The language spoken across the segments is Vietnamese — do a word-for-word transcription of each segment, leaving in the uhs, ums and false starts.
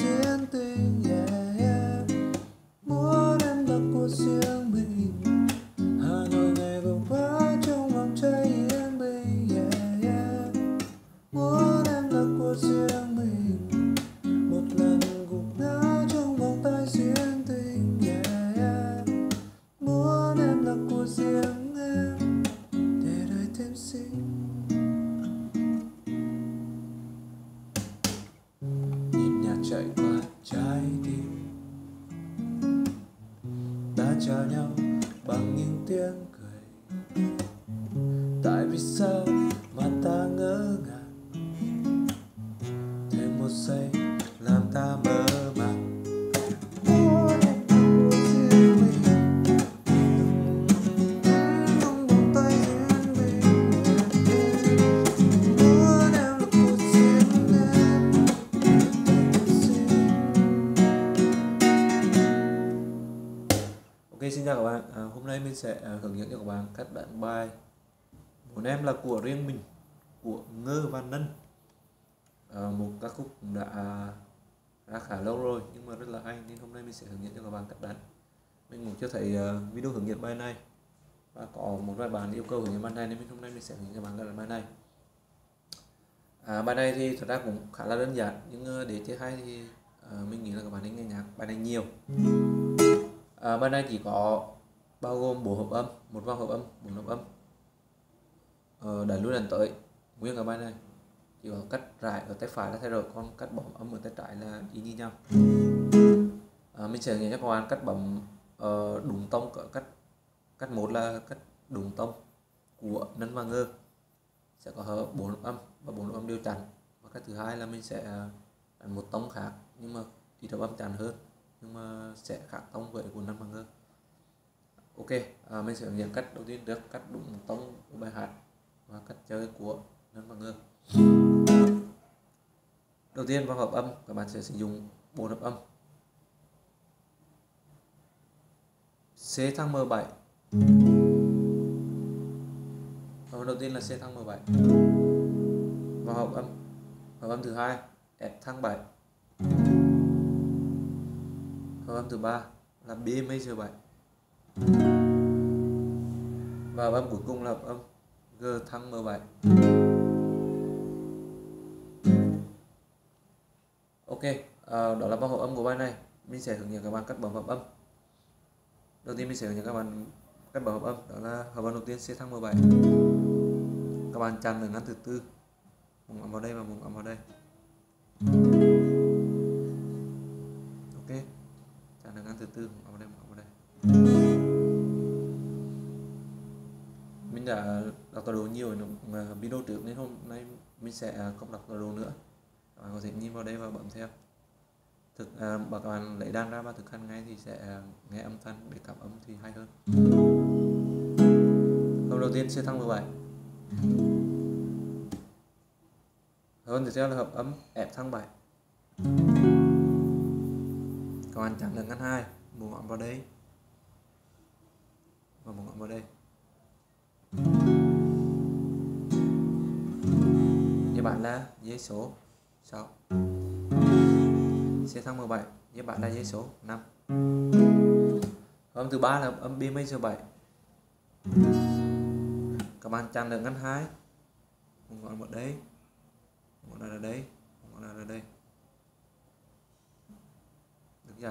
duyên tình, yeah, yeah. Muốn em là của riêng mình, Hà Nội ngày vừa qua trong vòng trái yên bình, yeah, yeah. Muốn em là của riêng mình, một lần gục ngã trong vòng tay duyên tình, yeah, yeah. Muốn em là của riêng em, để đời thêm xinh. Nhìn nhạc chạy qua trái tim, ta chào nhau bằng những tiếng cười. Tại vì sao mà ta ngỡ ngàng, thêm một giây làm ta mơ màng. Muốn em là của riêng mình, trong vòng tay duyên mình. Muốn em là của riêng em, Ok, xin chào các bạn. À, hôm nay mình sẽ à, hướng dẫn cho các bạn cách đánh bài Muốn Em Là Của Riêng Mình của Ngơ và Nân. À, một ca khúc cũng đã ra khá lâu rồi nhưng mà rất là hay, nên hôm nay mình sẽ hướng dẫn cho các bạn cách đánh. Mình cũng chưa thấy uh, video hướng dẫn bài này và có một vài bạn yêu cầu hướng dẫn bài này, nên hôm nay mình sẽ hướng dẫn cho bạn cách đánh bài này. À, bài này thì thật ra cũng khá là đơn giản, nhưng uh, để chơi hay thì uh, mình nghĩ là các bạn nên nghe nhạc bài này nhiều. À, bài này chỉ có bao gồm bốn hợp âm, một vòng hợp âm, bốn hợp âm, ờ, đánh lui đánh tới nguyên cả bài này, chỉ có cách rải ở tay phải là thay đổi, còn cách bấm âm ở tay trái là y như nhau. À, mình sẽ hướng dẫn cho các bạn cách bấm uh, đúng tông. Ở cách cách một là cách đúng tông của Nân và Ngơ, sẽ có bốn hợp âm và bốn hợp âm đều chặn. Và cách thứ hai là mình sẽ đánh một tông khác nhưng mà ít hợp âm chặn hơn, nhưng mà sẽ khác tông với của Nân và Ngơ. Ok, à, mình sẽ hướng dẫn cách đầu tiên trước, cách đúng tông của bài hát và cách chơi của Nân và Ngơ. Đầu tiên vào hợp âm, các bạn sẽ sử dụng bốn hợp âm C thăng M bảy. Hợp âm đầu tiên là C thăng M bảy. Vào hợp âm, hợp âm thứ hai F thăng bảy. Hợp âm thứ ba là B major bảy. Và hợp âm cuối cùng là hợp âm G thăng M bảy. Ok, à, đó là vòng hợp âm của bài này. Mình sẽ hướng dẫn các bạn cách bấm hợp âm. Đầu tiên mình sẽ hướng dẫn các bạn cách bấm hợp âm, đó là hợp âm đầu tiên C thăng M bảy. Các bạn chặn ở ngăn thứ tư, một ngón vào đây và một ngón vào đây. Ok, chặn ở ngăn thứ tư, một ngón vào đây, một ngón vào đây. Mình đã đọc tọa độ nhiều ở video trước nên hôm nay mình sẽ không đọc tọa độ nữa. Các bạn có thể nhìn vào đây và bấm theo. Thực à, và các bạn lấy đàn ra và thực hành ngay thì sẽ nghe âm thanh để cảm âm thì hay hơn. Hợp đầu tiên C thăng M bảy. Hợp âm tiếp theo là hợp âm F thăng bảy. Các bạn chặn được ngăn hai, một ngón vào đây và một ngón vào đây. Với bạn là dây số sáu. C thăng M bảy, với bạn là dây số năm. Âm thứ ba là âm B major bảy. Các bạn chặn được ngăn hai, một ngón vào đây, một ngón là đây, một ngón là đây. Được chưa?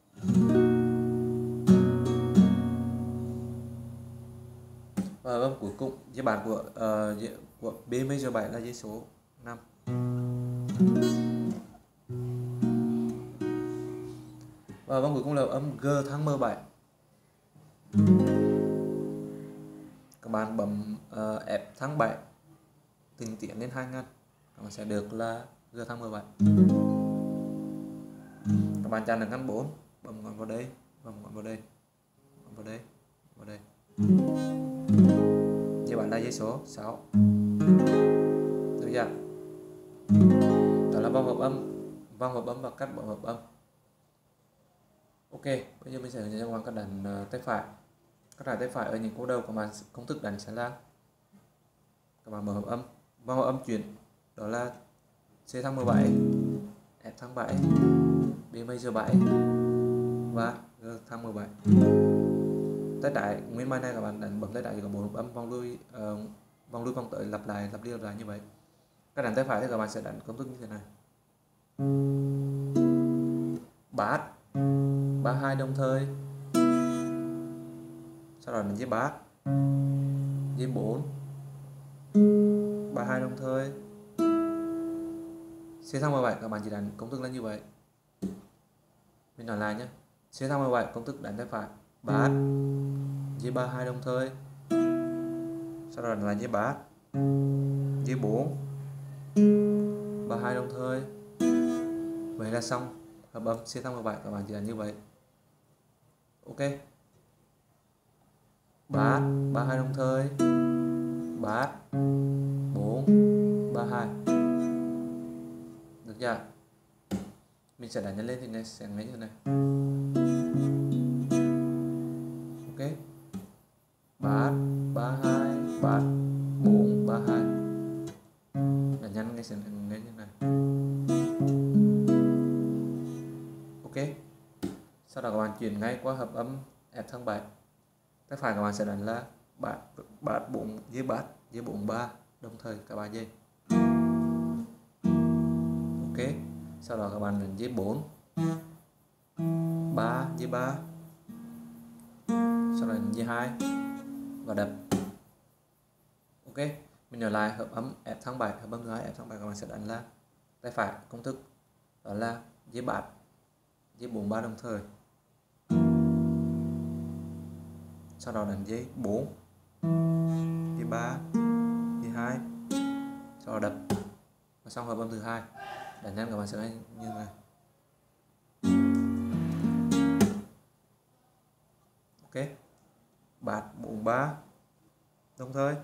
Và âm cuối cùng với bản của uh, của B major bảy là dây số năm. Và âm cuối cùng là âm G thăng M bảy. Các bạn bấm uh, F thăng bảy từng tiến lên hai ngăn, các bạn sẽ được là G thăng M bảy. Các bạn chặn được ngăn bốn, bấm ngón vào đây, bấm ngón vào đây, ngón vào đây, vào đây. Như bạn là dây số sáu. Được chưa? Đó là vòng hợp âm, vòng hợp âm và cách bấm hợp âm. Ok, bây giờ mình sẽ hướng dẫn cho các bạn cách đánh uh, tay phải. Cách đánh tay phải ở những câu đầu các bạn công thức đánh sẽ là các bạn mở hợp âm, vòng hợp âm chuyển, đó là C thăng M bảy, F thăng bảy, B major bảy và G thăng mười bảy. Tay trái nguyên bài này các bạn đánh bấm tay trái chỉ có một âm vòng lui uh, vòng lui vòng tới lặp lại lặp đi lặp lại như vậy. Các đánh tay phải thì các bạn sẽ đánh công thức như thế này: bát ba hai đồng thời, sau đó đánh dây bát dây bốn ba hai đồng thời, C thăng mười bảy các bạn chỉ đánh công thức là như vậy. Mình nói lại nhé: C thăng mười bảy công thức đánh tay phải bát dây ba hai đồng thời, sau đó là dây bát dây bốn ba hai đồng thời. Vậy là xong hợp âm C thăng mười bảy, các bạn chỉ đánh như vậy. Ok, bát ba hai đồng thời, bát bốn ba hai, được chưa? Mình sẽ đánh lên thì này sẽ ngay như thế này. Ok, bát ba hai, bát bốn ba hai, đánh nhanh ngay sẽ ngay như thế này. Ok, sau đó các bạn chuyển ngay qua hợp âm F thăng bảy. Tay phải các bạn sẽ đánh là bát bát bốn với bát với bốn ba đồng thời cả ba dây. Ok, sau đó các bạn đánh dây bốn ba với ba, sau đó đánh dây hai và đập. Ok, mình nhớ lại hợp âm F thăng bảy, hợp âm thứ hai F thăng bảy các bạn sẽ đánh là tay phải công thức đó là dây bát dây bốn ba đồng thời, sau đó đánh dây bốn dây ba dây hai, sau đó đập và xong hợp âm thứ hai. Đánh nhanh các bạn sẽ như này. Ok, bát bốn ba đồng thời,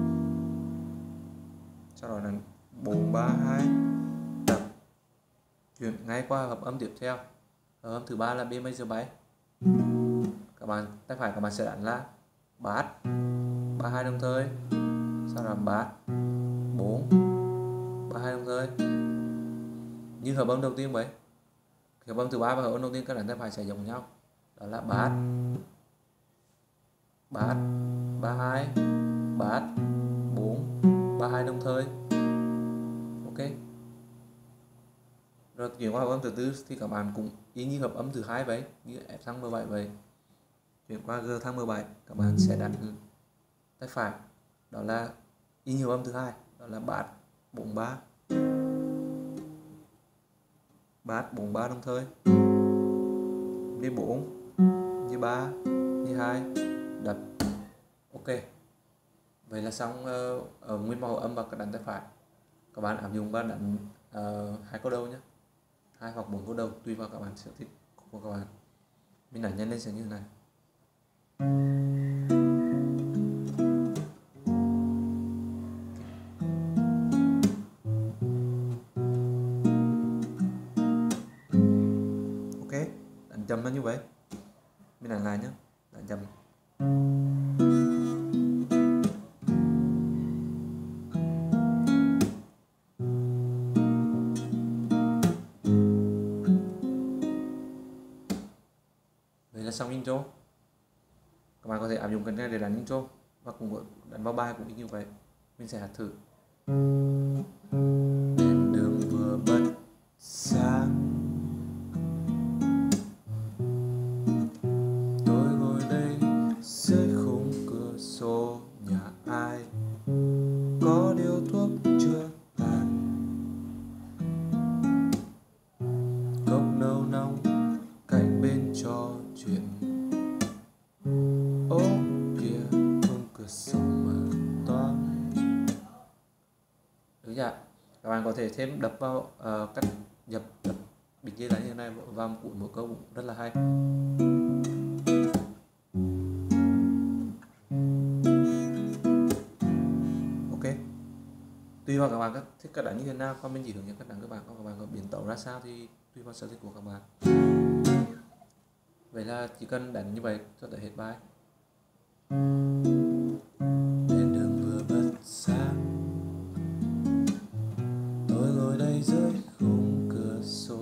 sau đó đánh bốn ba hai đập. Chuyển ngay qua hợp âm tiếp theo, hợp âm thứ ba là B major bảy. Các bạn tay phải các bạn sẽ đánh là bát ba hai đồng thời, sau đó bát bốn ba hai đồng thời. Như hợp âm đầu tiên vậy, hợp âm thứ ba và hợp âm đầu tiên các đánh tay phải sẽ giống nhau, đó là bát bát ba hai, bát bốn ba hai đồng thời. Ok, rồi chuyển qua hợp âm thứ tư thì các bạn cũng y như hợp âm thứ hai vậy, như F thăng mười bảy vậy. Chuyển qua G thăng mười bảy, các bạn sẽ đánh tay phải đó là y như hợp âm thứ hai, đó là bát bốn ba bát bốn ba đồng thời, đi bốn đi ba đi hai đập. Ok, vậy là xong uh, ở nguyên mẫu âm và các đánh tay phải. Các bạn áp dụng và đánh uh, hai câu đầu nhé, hai hoặc bốn câu đầu tùy vào các bạn sở thích của các bạn. Mình đánh nhanh lên sẽ như thế này. Ok, đánh chậm nó như vậy. Mình đánh lại nhé, đánh chậm. Vậy là xong intro. Các bạn có thể áp dụng cái này để đánh intro và cũng đánh vào bài cũng như vậy. Mình sẽ hát thử. Đèn đường vừa bật sáng, tôi ngồi đây dưới khung cửa sổ nhà ai, có điếu thuốc chưa tàn, cốc nâu nóng cạnh bên trò chuyện. Ô kìa, khung cửa sổ mở toang. Được chưa? Các bạn có thể thêm đập vào uh, cách dập đập bịch dây đánh như thế này vào cuối một câu cũng rất là hay. Ok, tùy vào các bạn thích cách đánh như thế nào, còn mình chỉ hướng dẫn cách đánh các bạn, còn các bạn có biến tấu ra sao thì tùy vào sở thích của các bạn. Vậy là chỉ cần đánh như vậy cho tới hết bài. Đèn đường vừa bật sáng, tôi ngồi đây dưới khung cửa sổ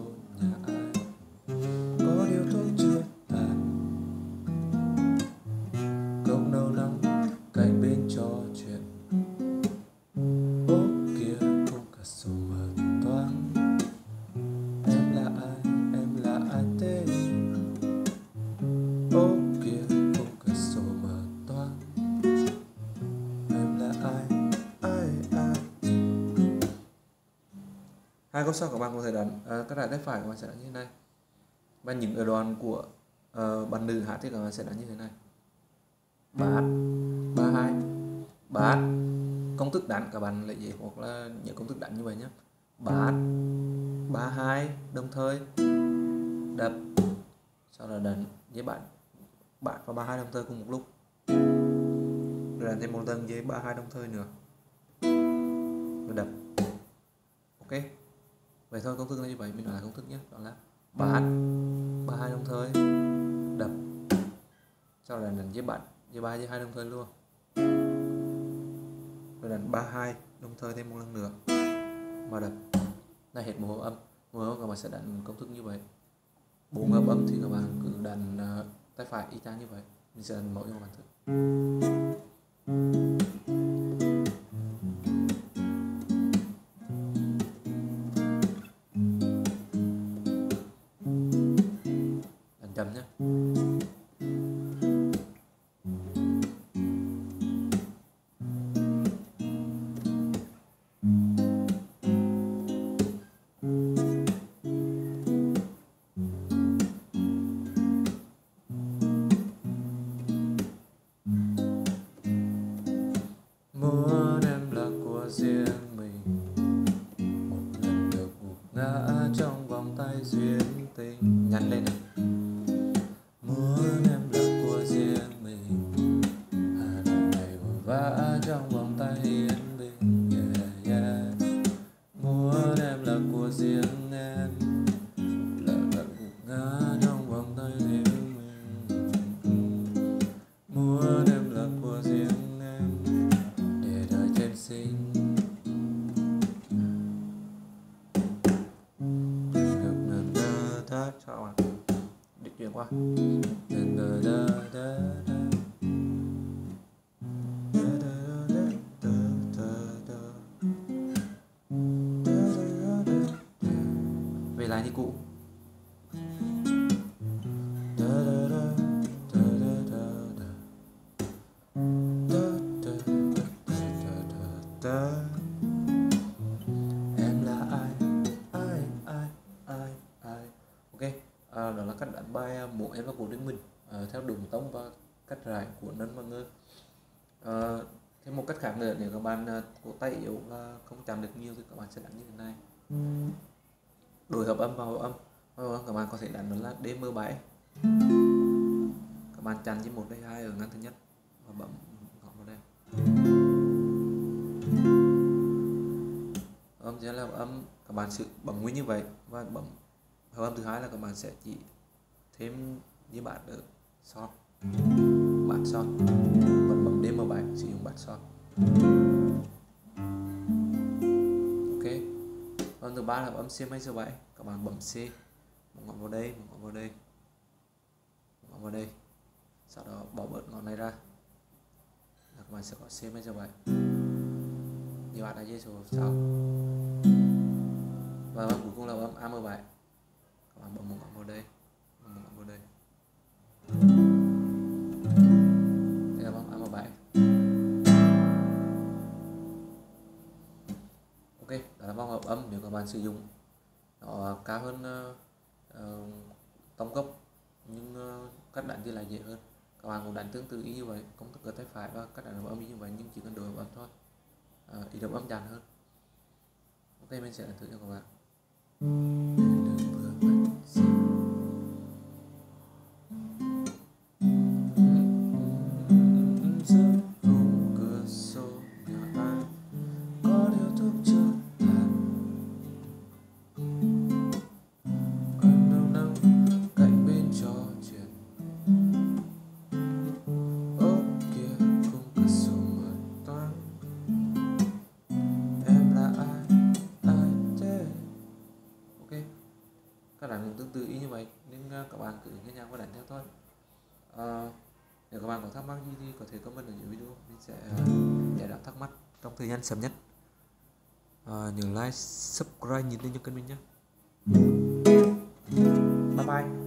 Hai câu sau các bạn có thể đánh à, các đoạn tay phải các bạn sẽ đánh như thế này, và những ở đoạn của uh, bạn nữ hát thì các bạn sẽ đánh như thế này: bát ba hai bát. Công thức đánh các bạn lại dễ hoặc là những công thức đánh như vậy nhé: bát ba hai đồng thời đập, sau đó đánh với bạn bát và ba hai đồng thời cùng một lúc, rồi đánh thêm một lần với ba hai đồng thời nữa rồi đập. Ok, vậy thôi. Công thức là như vậy, mình nói là công thức nhé, đó là bát ba hai đồng thời đập, sau đó đánh với bạn với ba với hai đồng thời luôn, rồi đánh ba hai đồng thời thêm một lần nữa và đập. Là hết một hợp âm. Một hợp âm các bạn sẽ đánh công thức như vậy. Bốn hợp âm thì các bạn cứ đánh uh, tay phải y chang như vậy. Mình sẽ đánh mẫu cho các bạn thử. Đánh chậm nhé. Muốn em là của riêng mình, một lần được gục ngã trong vòng tay duyên tình. Nhắn lên nào. Muốn em là của riêng mình, hà nội này vội vã trong vòng tay yên bình. Yeah, yeah. Muốn em là của riêng em, một lần được gục ngã trong vòng tay riêng mình. Muốn em là của riêng sinh được lần đơ đơ cho bạn đi chuyển qua lần đơ đơ đơ về lại như cũ. Em là ai, ai, ai, ai, ai. Ok, à, đó là cách đánh bài Muốn Em Là Của Riêng Mình à, theo đúng tông và cách rải của Nân và Ngơ. À, thêm một cách khác nữa, nếu các bạn à, cổ tay yếu là không chạm được nhiều thì các bạn sẽ đánh như thế này: đổi hợp âm vào hợp âm. Và các bạn có thể đánh đó là D M bảy. Các bạn chặn với một đây hai ở ngăn thứ nhất và bấm gõ vào đây. Âm sẽ là âm, các bạn sự bấm nguyên như vậy, và bấm hợp âm thứ hai là các bạn sẽ chỉ thêm như bạn ở son, bạn son, vẫn bấm D M bảy sử dụng bạn son. Ok, âm thứ ba là âm C major bảy, các bạn bấm C, một ngón vào đây, một ngón vào đây, một ngón vào đây, sau đó bỏ bớt ngón này ra là các bạn sẽ có C major bảy. Như bạn đã dễ số sau. Và âm cuối cùng là âm A M bảy, các bạn bấm một ngón vào đây, một ngón vào đây. Đây là âm A M bảy. Ok, đó là vòng hợp âm. Nếu các bạn sử dụng nó cao hơn uh, uh, tông gốc nhưng uh, cách đánh thì lại dễ hơn. Các bạn cũng đánh tương tự ý như vậy, công thức ở tay phải và cách đánh hợp âm như vậy, nhưng chỉ cần đổi hợp âm thôi, uh, ý hợp âm dàn hơn. Ok, mình sẽ thử cho các bạn. Các bạn cũng tương tự ý như vậy, nên các bạn cứ nghe nhạc và đánh theo thôi. À, nếu các bạn có thắc mắc gì thì có thể comment ở dưới video, mình sẽ giải đáp thắc mắc trong thời gian sớm nhất. À, nhớ like, subscribe, nhấn lên cho kênh mình nhé. Bye bye.